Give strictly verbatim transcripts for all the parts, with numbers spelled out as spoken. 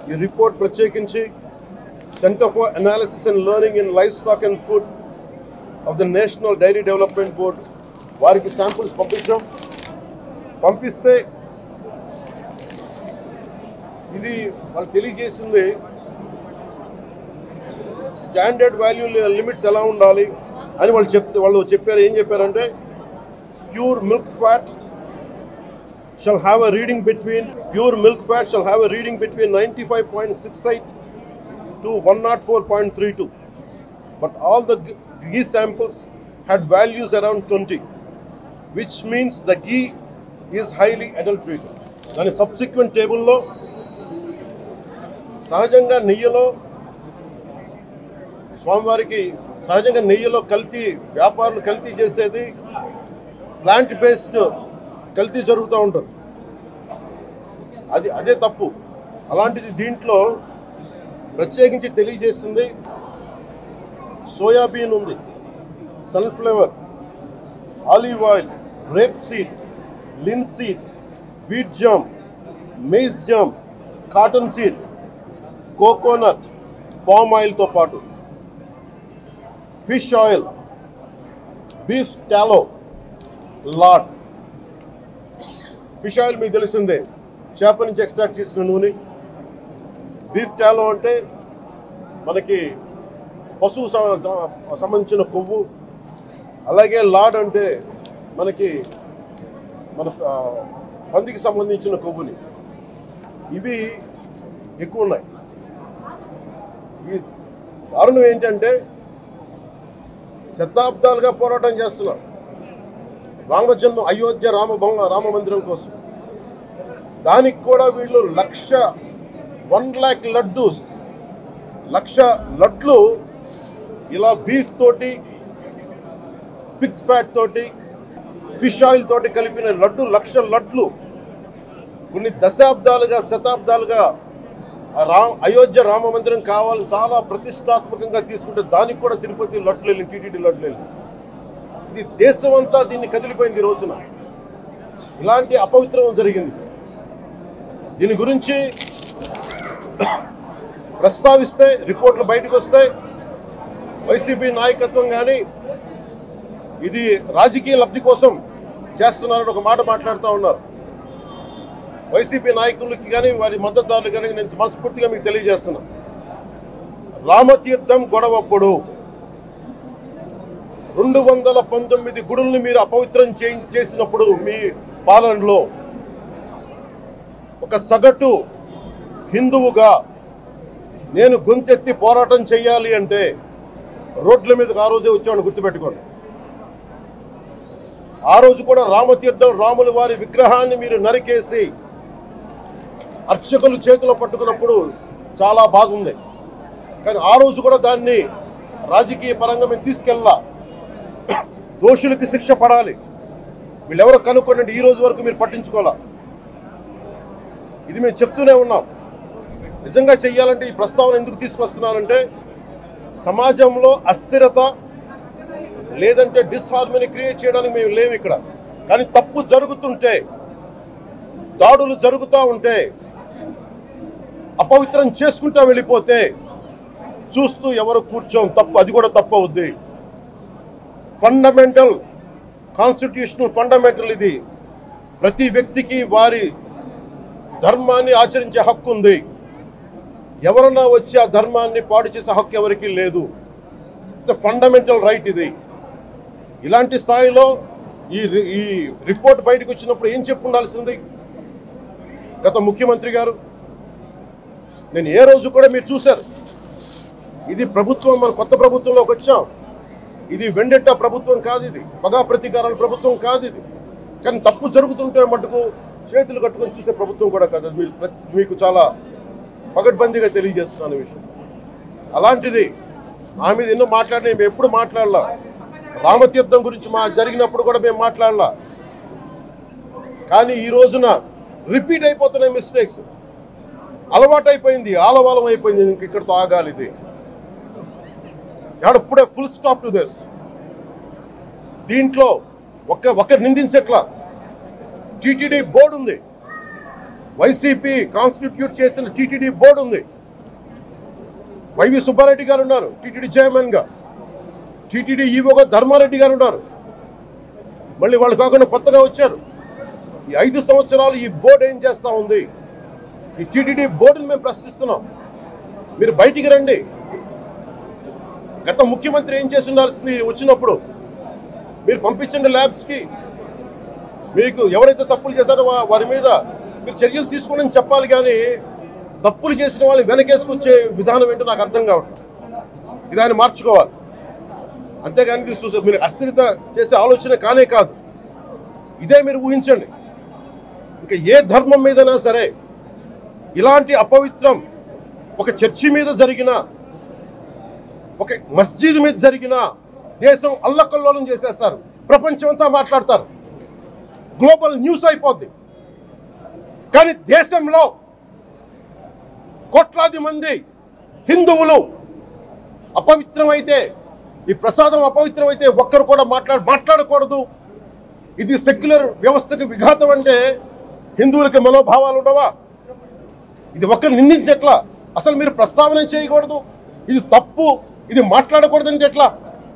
ఈ రిపోర్ట్ ప్రత్యేకించి centre for analysis and learning in livestock and food of the national dairy development board వారికి samples పంపించాం. పంపిస్తే ఇది వాళ్ళు తెలియజేసింది స్టాండర్డ్ వాల్యూ లిమిట్స్ ఎలా ఉండాలి అని వాళ్ళు చెప్తే వాళ్ళు చెప్పారు. ఏం చెప్పారంటే pure milk fat shall have a reading between pure milk fat shall have a reading between ninety-five point six eight to one oh four point three two, but all the ghee samples had values around twenty, which means the ghee is highly adulterated. Then subsequent table lo సహజంగా నెయ్యిలో స్వామివారికి సహజంగా నెయ్యిలో కల్తీ వ్యాపారులు కల్తీ చేసేది plant based కల్తీ జరుగుతూ ఉంటుంది. అది అదే తప్పు. అలాంటిది దీంట్లో ప్రత్యేకించి తెలియజేసింది సోయాబీన్ ఉంది, sunflower, olive oil, rapeseed, linseed, wheat germ, maize germ, cottonseed, coconut, palm ఆయిల్తో పాటు fish oil, beef tallow, lard. Fish oil మీకు తెలిసిందే, చేప నుంచి ఎక్స్ట్రాక్ట్ చేసిన నూనె. బీఫ్ టాలో అంటే మనకి పశువు సంబంధించిన కొవ్వు. అలాగే లాడ్ అంటే మనకి మన పందికి సంబంధించిన కొవ్వుని. ఇవి ఎక్కువ ఉన్నాయి. ఈ దారుణం ఏంటంటే శతాబ్దాలుగా పోరాటం చేస్తున్నారు రామజన్మ అయోధ్య రామ రామ మందిరం కోసం. దానికి కూడా వీళ్ళు లక్ష వన్ ల్యాక్ లడ్డు లక్ష లడ్లు ఇలా బీఫ్ తోటి, పిగ్ ఫ్యాట్ తోటి, ఫిష్ ఆయిల్ తోటి కలిపిన లడ్డు లక్ష లడ్లు కొన్ని దశాబ్దాలుగా శతాబ్దాలుగా రా అయోధ్య రామ మందిరం కావాలని చాలా ప్రతిష్టాత్మకంగా తీసుకుంటే దానికి కూడా తిరుపతి లడ్లు వెళ్ళి టీటీడీ లడ్లు వెళ్ళి ఇది దేశం అంతా దీన్ని కదిలిపోయింది. ఈ రోజున ఇలాంటి అపవిత్రం జరిగింది. దీని గురించి ప్రస్తావిస్తే రిపోర్ట్లు బయటకు వస్తాయి. వైసీపీ నాయకత్వం కానీ ఇది రాజకీయ లబ్ధి కోసం చేస్తున్నారని ఒక మాట మాట్లాడుతూ ఉన్నారు. వైసీపీ నాయకులకి కానీ వారి మద్దతుదారులు కానీ నేను మనస్ఫూర్తిగా మీకు తెలియజేస్తున్నా, రామతీర్థం గొడవప్పుడు రెండు వందల పంతొమ్మిది గుడుల్ని మీరు అపవిత్రం చేసినప్పుడు మీ పాలనలో ఒక సగటు హిందువుగా నేను గొంతెత్తి పోరాటం చేయాలి అంటే రోడ్ల మీదకి ఆ రోజే వచ్చామని గుర్తుపెట్టుకోండి. ఆ రోజు కూడా రామతీర్థం రాముల వారి విగ్రహాన్ని మీరు నరికేసి అర్చకులు చేతిలో పట్టుకున్నప్పుడు చాలా బాగుంది. కానీ ఆ రోజు కూడా దాన్ని రాజకీయ పరంగా మేము తీసుకెళ్ళా. దోషులకి శిక్ష పడాలి. వీళ్ళెవరో కనుక్కోండి, ఈ రోజు వరకు మీరు పట్టించుకోవాలా. ఇది మేము చెప్తూనే ఉన్నాం. నిజంగా చెయ్యాలంటే ఈ ప్రస్తావన ఎందుకు తీసుకొస్తున్నానంటే సమాజంలో అస్థిరత లేదంటే డిస్హార్మనీ క్రియేట్ చేయడానికి మేము లేవు ఇక్కడ. కానీ తప్పు జరుగుతుంటే, దాడులు జరుగుతూ ఉంటే, అపవిత్రం చేసుకుంటూ వెళ్ళిపోతే చూస్తూ ఎవరు కూర్చోం. తప్పు, అది కూడా తప్పు అవుద్ది. ఫండమెంటల్ కాన్స్టిట్యూషనల్ ఫండమెంటల్ ఇది. ప్రతి వ్యక్తికి వారి ధర్మాన్ని ఆచరించే హక్కు ఉంది. ఎవరన్నా వచ్చి ఆ ధర్మాన్ని పాడు చేసే హక్కు ఎవరికీ లేదు. ఇట్స్ ఎ ఫండమెంటల్ రైట్ ఇది. ఇలాంటి స్థాయిలో ఈ ఈ రిపోర్ట్ బయటకు వచ్చినప్పుడు ఏం చెప్పు ఉండాల్సింది గత ముఖ్యమంత్రి గారు? నేను ఏ రోజు కూడా మీరు చూశారు, ఇది ప్రభుత్వం, మన కొత్త ప్రభుత్వంలోకి వచ్చాం. ఇది వెండెట్టా ప్రభుత్వం కాదు, ఇది పగా ప్రతీకారాల ప్రభుత్వం కాదు ఇది. కానీ తప్పు జరుగుతుంటే మటుకు చేతులు కట్టుకొని చూసే ప్రభుత్వం కూడా కాదు. మీరు మీకు చాలా పగడ్బందీగా తెలియజేస్తున్నాను విషయం. అలాంటిది నా మీద ఎన్నో మాట్లాడినా మేము ఎప్పుడు మాట్లాడలా. రామతీర్థం గురించి మా జరిగినప్పుడు కూడా మేము మాట్లాడలా. కానీ ఈ రోజున రిపీట్ అయిపోతున్నాయి మిస్టేక్స్. అలవాటైపోయింది, ఆలవాలం అయిపోయింది. ఇంక ఇక్కడితో ఆగాలి. ఇది ఎప్పుడే ఫుల్ స్టాప్ టు దిస్. దీంట్లో ఒక్క ఒక్కరు నిందించట్లా. టీటీడీ బోర్డు ఉంది, వైసీపీ కాన్స్టిట్యూట్ చేసిన టీటీడీ బోర్డు ఉంది. వైవి సుబ్బారెడ్డి గారు ఉన్నారు టీటీడీ చైర్మన్గా, టీటీడీ ఈవోగా ధర్మారెడ్డి గారు ఉన్నారు. మళ్ళీ వాళ్ళు కాకుండా కొత్తగా వచ్చారు. ఈ ఐదు సంవత్సరాలు ఈ బోర్డు ఏం చేస్తూ ఉంది? ఈ టీటీడీ బోర్డుని మేము ప్రశ్నిస్తున్నాం. మీరు బయటికి రండి. గత ముఖ్యమంత్రి ఏం చేసి ఉండాల్సింది? వచ్చినప్పుడు మీరు పంపించండి ల్యాబ్స్కి. మీకు ఎవరైతే తప్పులు చేశారో వారి మీద మీరు చర్యలు తీసుకోండి అని చెప్పాలి. కానీ తప్పులు చేసిన వాళ్ళని వెనకేసుకొచ్చే విధానం ఏంటో నాకు అర్థం కావట్లేదు. ఇదాన్ని మార్చుకోవాలి. అంతేగాని చూసే మీరు అస్థిరత చేసే ఆలోచన కానే కాదు. ఇదే మీరు ఊహించండి. ఇంకా ఏ ధర్మం మీదైనా సరే ఇలాంటి అపవిత్రం ఒక చర్చి మీద జరిగిన, ఒక మస్జిద్ మీద జరిగిన దేశం అల్లకల్లోలం చేసేస్తారు. ప్రపంచం అంతా మాట్లాడతారు. గ్లోబల్ న్యూస్ అయిపోద్ది. కానీ దేశంలో కోట్లాది మంది హిందువులు అపవిత్రమైతే, ఈ ప్రసాదం అపవిత్రమైతే ఒక్కరు కూడా మాట్లాడ మాట్లాడకూడదు. ఇది సెక్యులర్ వ్యవస్థకు విఘాతం అంటే హిందువులకి మనోభావాలు ఉండవా? ఇది ఒక్కరు నిందించట్లా? అసలు మీరు ప్రస్తావన చేయకూడదు, ఇది తప్పు, ఇది మాట్లాడకూడదు అంటే ఎట్లా?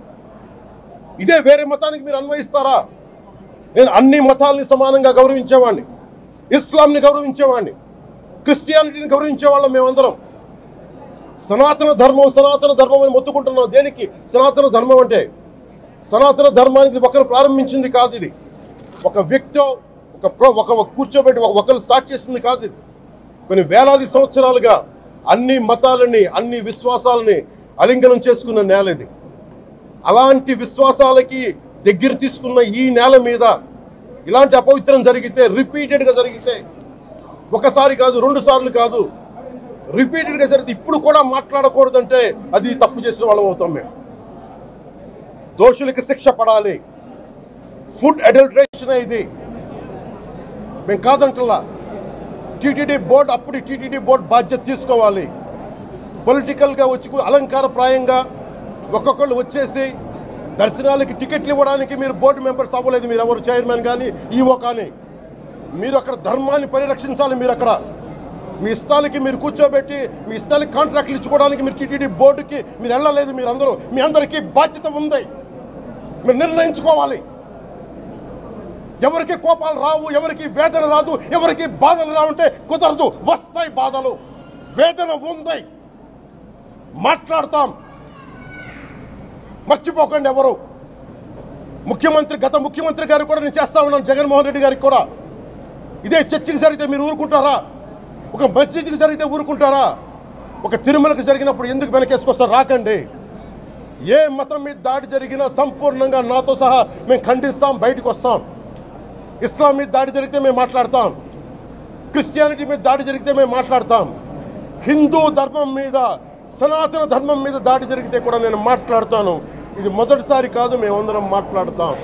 ఇదే వేరే మతానికి మీరు అన్వయిస్తారా? నేను అన్ని మతాలని సమానంగా గౌరవించేవాడిని. ఇస్లాంని గౌరవించేవాడిని, క్రిస్టియానిటీని గౌరవించేవాళ్ళం మేమందరం. సనాతన ధర్మం సనాతన ధర్మం అని మొత్తుకుంటున్నాం. దేనికి సనాతన ధర్మం అంటే? సనాతన ధర్మానికి ఒకరు ప్రారంభించింది కాదు. ఇది ఒక వ్యక్తి ఒక ప్రో ఒక కూర్చోబెట్టి ఒకరు స్టార్ట్ చేసింది కాదు. ఇది కొన్ని వేలాది సంవత్సరాలుగా అన్ని మతాలని, అన్ని విశ్వాసాలని అలింగనం చేసుకున్న నేల ఇది. అలాంటి విశ్వాసాలకి దగ్గర తీసుకున్న ఈ నేల మీద ఇలాంటి అపవిత్రం జరిగితే, రిపీటెడ్గా జరిగితే, ఒకసారి కాదు రెండు సార్లు కాదు, రిపీటెడ్గా జరిగితే ఇప్పుడు కూడా మాట్లాడకూడదంటే అది తప్పు చేసిన వాళ్ళం అవుతాం. మేము దోషులకి శిక్ష పడాలి. ఫుడ్ అడల్ట్రేషన్ ఇది మేము కాదంటలా. టీటీడీ బోర్డు అప్పుడు టీటీడీ బోర్డు బాధ్యత తీసుకోవాలి. పొలిటికల్గా వచ్చి అలంకారప్రాయంగా ఒక్కొక్కళ్ళు వచ్చేసి దర్శనాలకి టికెట్లు ఇవ్వడానికి మీరు బోర్డు మెంబర్స్ అవ్వలేదు. మీరు ఎవరు చైర్మన్ కానీ ఈవో కానీ. మీరు అక్కడ ధర్మాన్ని పరిరక్షించాలి. మీరు అక్కడ మీ ఇష్టాలకి మీరు కూర్చోబెట్టి మీ ఇష్టాలకి కాంట్రాక్ట్లు ఇచ్చుకోవడానికి మీరు టీటీడీ బోర్డుకి మీరు వెళ్ళలేదు. మీరు అందరూ మీ అందరికీ బాధ్యత ఉంది. మీరు నిర్ణయించుకోవాలి. ఎవరికి కోపాలు రావు, ఎవరికి వేదన రాదు, ఎవరికి బాధలు రావుంటే కుదరదు. వస్తాయి బాధలు, వేదన ఉంది, మాట్లాడతాం. మర్చిపోకండి ఎవరు. ముఖ్యమంత్రి గత ముఖ్యమంత్రి గారు కూడా నేను చేస్తా ఉన్నాను, జగన్మోహన్ రెడ్డి గారికి కూడా. ఇదే చర్చికి జరిగితే మీరు ఊరుకుంటారా? ఒక మసీదుకి జరిగితే ఊరుకుంటారా? ఒక తిరుమలకు జరిగినప్పుడు ఎందుకు వెనకేసుకొస్తారు? రాకండి. ఏ మతం మీద దాడి జరిగినా సంపూర్ణంగా నాతో సహా మేము ఖండిస్తాం, బయటకు వస్తాం. ఇస్లాం మీద దాడి జరిగితే మేము మాట్లాడతాం, క్రిస్టియానిటీ మీద దాడి జరిగితే మేము మాట్లాడతాం, హిందూ ధర్మం మీద, సనాతన ధర్మం మీద దాడి జరిగితే కూడా నేను మాట్లాడతాను. ఇది మొదటిసారి కాదు, మేమందరం మాట్లాడతాం.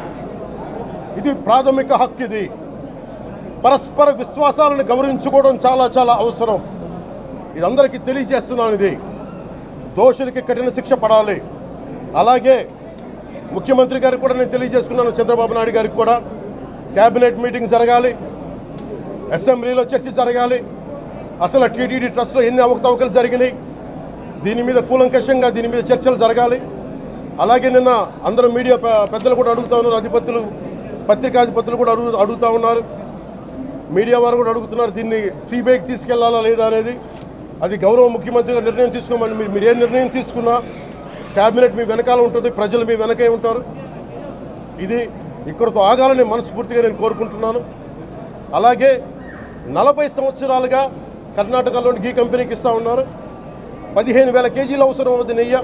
ఇది ప్రాథమిక హక్కు. ఇది పరస్పర విశ్వాసాలను గౌరవించుకోవడం చాలా చాలా అవసరం. ఇది అందరికీ తెలియజేస్తున్నాను. ఇది దోషులకి కఠిన శిక్ష పడాలి. అలాగే ముఖ్యమంత్రి గారికి కూడా నేను తెలియజేసుకున్నాను, చంద్రబాబు నాయుడు గారికి కూడా క్యాబినెట్ మీటింగ్ జరగాలి, అసెంబ్లీలో చర్చ జరగాలి. అసలు టీటీడీ ట్రస్ట్లో ఎన్ని అవకతవకలు జరిగినాయి, దీని మీద కూలంకషంగా దీని మీద చర్చలు జరగాలి. అలాగే నిన్న అందరూ మీడియా పెద్దలు కూడా అడుగుతూ ఉన్నారు, అధిపతులు పత్రికాధిపతులు కూడా అడుగు అడుగుతూ ఉన్నారు, మీడియా వారు కూడా అడుగుతున్నారు, దీన్ని సిబిఐకి తీసుకెళ్లాలా లేదా అనేది. అది గౌరవ ముఖ్యమంత్రిగా నిర్ణయం తీసుకోమని. మీరు మీరు ఏ నిర్ణయం తీసుకున్నా క్యాబినెట్ మీ వెనకాల ఉంటుంది, ప్రజలు మీ వెనకే ఉంటారు. ఇది ఇక్కడితో ఆగాలని మనస్ఫూర్తిగా నేను కోరుకుంటున్నాను. అలాగే నలభై సంవత్సరాలుగా కర్ణాటకలోని గీ కంపెనీకి ఇస్తూ ఉన్నారు. పదిహేను వేల కేజీలు అవసరం అవుతుంది నెయ్యి,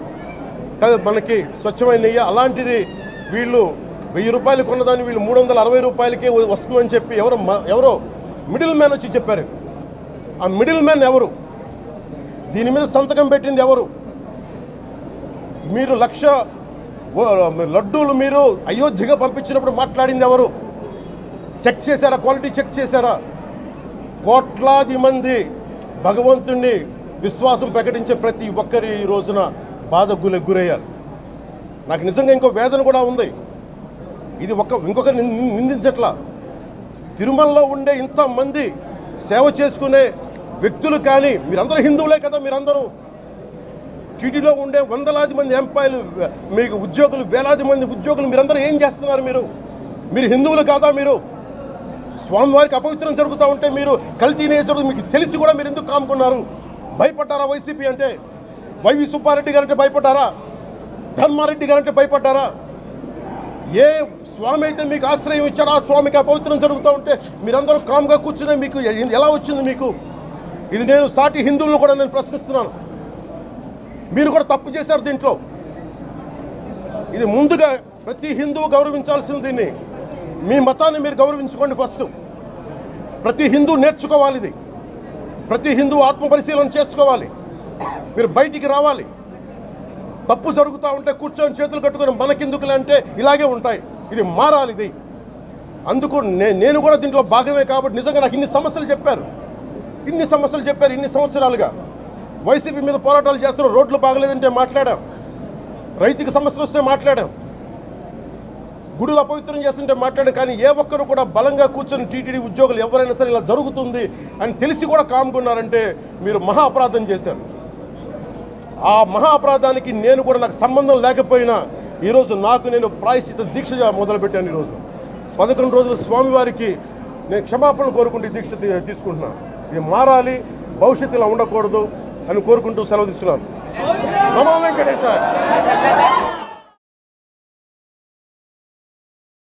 మనకి స్వచ్ఛమైన నెయ్యి. అలాంటిది వీళ్ళు వెయ్యి రూపాయలు కొన్నదాన్ని వీళ్ళు మూడు వందల అరవై రూపాయలకే వస్తుందని చెప్పి ఎవరో ఎవరో మిడిల్ మ్యాన్ వచ్చి చెప్పారు. ఆ మిడిల్ మ్యాన్ ఎవరు? దీని మీద సంతకం పెట్టింది ఎవరు? మీరు లక్ష లడ్డూలు మీరు అయోధ్యగా పంపించినప్పుడు మాట్లాడింది ఎవరు? చెక్ చేశారా? క్వాలిటీ చెక్ చేశారా? కోట్లాది మంది భగవంతుణ్ణి విశ్వాసం ప్రకటించే ప్రతి ఒక్కరి ఈ రోజున బాధ గురి గురయ్యారు. నాకు నిజంగా ఇంకో వేదన కూడా ఉంది. ఇది ఒక ఇంకొకరు నిందించట్లా. తిరుమలలో ఉండే ఇంతమంది సేవ చేసుకునే వ్యక్తులు కానీ మీరందరూ హిందువులే కదా. మీరందరూ టీటీడీలో ఉండే వందలాది మంది ఎంప్లాయీలు, మీకు ఉద్యోగులు, వేలాది మంది ఉద్యోగులు, మీరందరూ ఏం చేస్తున్నారు? మీరు మీరు హిందువులు కాదా? మీరు స్వామివారికి అపవిత్రం జరుగుతూ ఉంటే మీరు కల్తీ నేచర్ మీకు తెలిసి కూడా మీరు ఎందుకు కాముకున్నారు? భయపడ్డారా వైసీపీ అంటే? వైవి సుబ్బారెడ్డి గారంటే భయపడ్డారా? ధర్మారెడ్డి గారంటే భయపడ్డారా? ఏ స్వామి అయితే మీకు ఆశ్రయం ఇచ్చారో ఆ స్వామికి అపవిత్రం జరుగుతూ ఉంటే మీరందరూ కామ్గా కూర్చునే మీకు ఎలా వచ్చింది? మీకు ఇది నేను సాటి హిందువులను కూడా నేను ప్రశ్నిస్తున్నాను. మీరు కూడా తప్పు చేశారు దీంట్లో. ఇది ముందుగా ప్రతి హిందువు గౌరవించాల్సింది. దీన్ని మీ మతాన్ని మీరు గౌరవించుకోండి ఫస్ట్. ప్రతి హిందూ నేర్చుకోవాలి ఇది. ప్రతి హిందువు ఆత్మపరిశీలన చేసుకోవాలి. మీరు బయటికి రావాలి. తప్పు జరుగుతూ ఉంటే కూర్చొని చేతులు కట్టుకొని మనకెందుకులే అంటే ఇలాగే ఉంటాయి. ఇది మారాలి. ఇది అందుకు నేను కూడా దీంట్లో భాగమే. కాబట్టి నిజంగా నాకు ఇన్ని సమస్యలు చెప్పారు ఇన్ని సమస్యలు చెప్పారు ఇన్ని సంవత్సరాలుగా వైసీపీ మీద పోరాటాలు చేస్తున్నారు. రోడ్లు బాగలేదంటే మాట్లాడాం, రైతుకి సమస్యలు వస్తే మాట్లాడాం, గుడులు అపవిత్రం చేస్తుంటే మాట్లాడాం. కానీ ఏ ఒక్కరు కూడా బలంగా కూర్చొని టీటీడీ ఉద్యోగులు ఎవరైనా సరే ఇలా జరుగుతుంది అని తెలిసి కూడా కామ్కున్నారంటే మీరు మహా అపరాధం చేశారు. ఆ మహా అపరాధానికి నేను కూడా నాకు సంబంధం లేకపోయినా ఈరోజు నాకు నేను ప్రాయశ్చిత దీక్ష మొదలుపెట్టాను. ఈరోజు పదకొండు రోజులు స్వామివారికి నేను క్షమాపణలు కోరుకుంటూ దీక్ష తీసుకుంటున్నాను. ఇది మారాలి, భవిష్యత్తు ఇలా ఉండకూడదు అని కోరుకుంటూ సెలవు తీసుకున్నాను. నమో వెంకటేశాయ.